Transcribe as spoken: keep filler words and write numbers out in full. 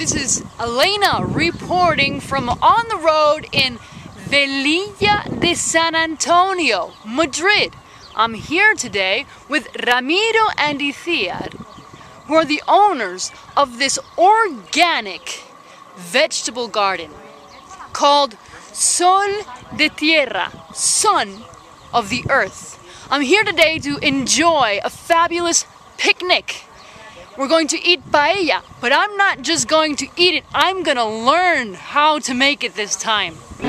this is Elena reporting from on the road in Velilla de San Antonio, Madrid. I'm here today with Ramiro and Ithia, who are the owners of this organic vegetable garden called Sol de Tierra, Son of the Earth. I'm here today to enjoy a fabulous picnic. We're going to eat paella, but I'm not just going to eat it, I'm gonna learn how to make it this time.